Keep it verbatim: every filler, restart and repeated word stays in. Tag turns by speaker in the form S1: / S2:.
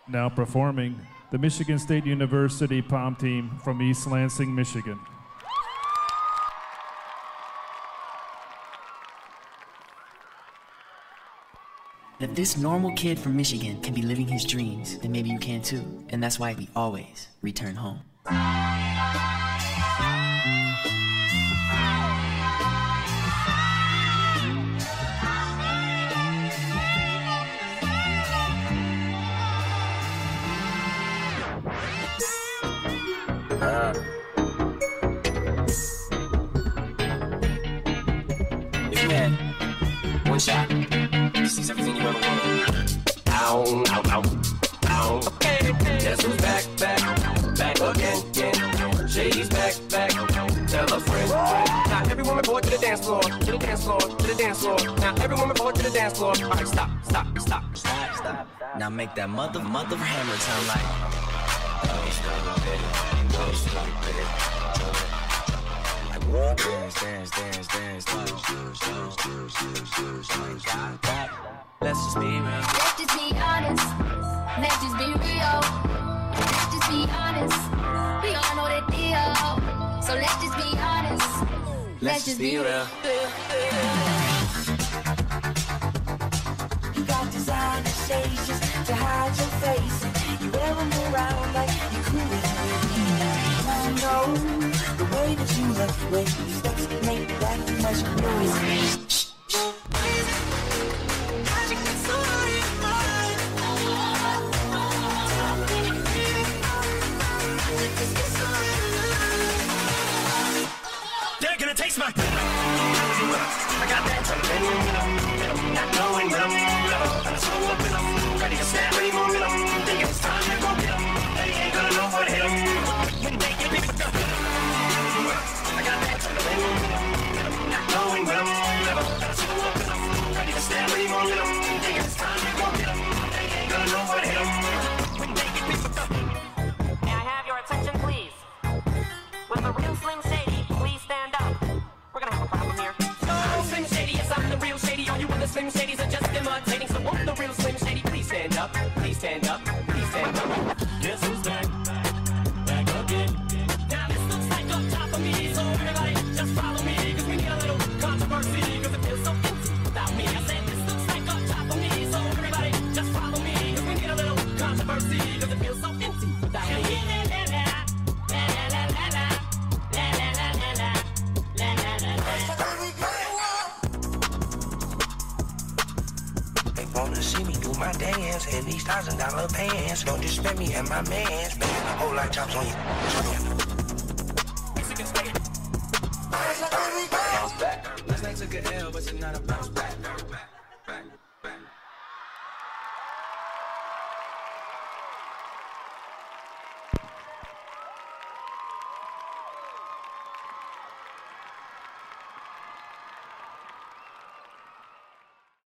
S1: Now performing, the Michigan State University Pom Team from East Lansing, Michigan.
S2: If this normal kid from Michigan can be living his dreams, then maybe you can too. And that's why we always return home.
S3: Uh, if you had one shot to seize everything you ever wanted. Ow, ow, ow, ow. Okay, guess who's back, back, back again, again. Shady's back, back. Tell a friend, friend. Now everyone report to the dance floor, to the dance floor, to the dance floor. Now everyone report to the dance floor. All right, stop, stop, stop, stop, stop.
S2: Now make that mother, mother hammer sound like. Dance, dance, dance, dance, dance. Let's just be real.
S4: Let's just be honest. Let's just be real. Let's just be honest. We all know that deal. So let's just be honest. Let's just be real.
S5: You got designer shades just to hide your face. You wear them around like you're cool with me. I know the way that you look when you step make that much noise. Shh, shh.
S3: They're gonna taste my. I got that rhythm, not knowing rhythm. I'm so up with them, ready to snap any more rhythm. Think it's time to go get them. They ain't gonna know what hit them. When they get me fucked up. I got that rhythm, not knowing rhythm. I'm so up with them, ready to snap any more rhythm. Think it's time to go get them. They ain't gonna know what hit them. When they get me fucked up.
S6: May I have your attention, please? With the real Slim Shady, please stand up. We're gonna have a problem here.
S3: I'm Slim Shady, yes, I'm the real Shady. All you other Slim Shadys are just imitating. So won't the real Slim Shady please stand up? Please stand up, please stand up. Guess who's back? Back again. Now this looks like up top of me. So everybody just follow me. Cause we need a little controversy. Cause it feels so empty without me. I said this looks like up top of me. So everybody just follow me. Cause we need a little controversy. Cause it feels so empty without me.
S7: Wanna see me do my dance in these thousand dollar pants. Don't just spend me and my mans. Spend a whole lot of chops on you.
S3: Bounce back. Last night took a L, but tonight I bounce back.